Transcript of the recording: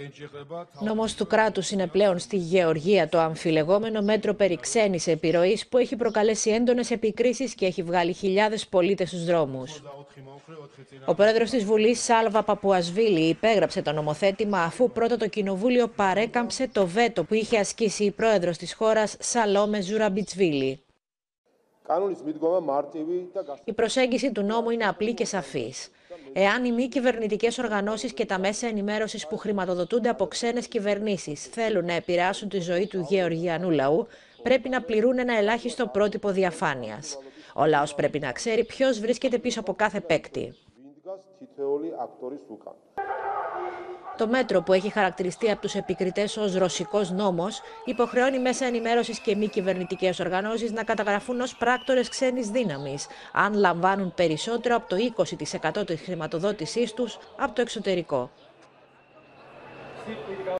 Νόμος του κράτους είναι πλέον στη Γεωργία το αμφιλεγόμενο μέτρο περί ξένης επιρροής που έχει προκαλέσει έντονες επικρίσεις και έχει βγάλει χιλιάδες πολίτες στους δρόμους. Ο πρόεδρος της Βουλής, Σάλβα Παπουασβίλη, υπέγραψε το νομοθέτημα αφού πρώτα το κοινοβούλιο παρέκαμψε το βέτο που είχε ασκήσει η πρόεδρος της χώρας, Σαλόμε Ζουραμπιτσβίλη. Η προσέγγιση του νόμου είναι απλή και σαφής. Εάν οι μη κυβερνητικές οργανώσεις και τα μέσα ενημέρωσης που χρηματοδοτούνται από ξένες κυβερνήσεις θέλουν να επηρεάσουν τη ζωή του γεωργιανού λαού, πρέπει να πληρούν ένα ελάχιστο πρότυπο διαφάνειας. Ο λαός πρέπει να ξέρει ποιος βρίσκεται πίσω από κάθε παίκτη. Το μέτρο, που έχει χαρακτηριστεί από τους επικριτές ως ρωσικός νόμος, υποχρεώνει μέσα ενημέρωσης και μη κυβερνητικές οργανώσεις να καταγραφούν ως πράκτορες ξένης δύναμης, αν λαμβάνουν περισσότερο από το 20% της χρηματοδότησής τους από το εξωτερικό.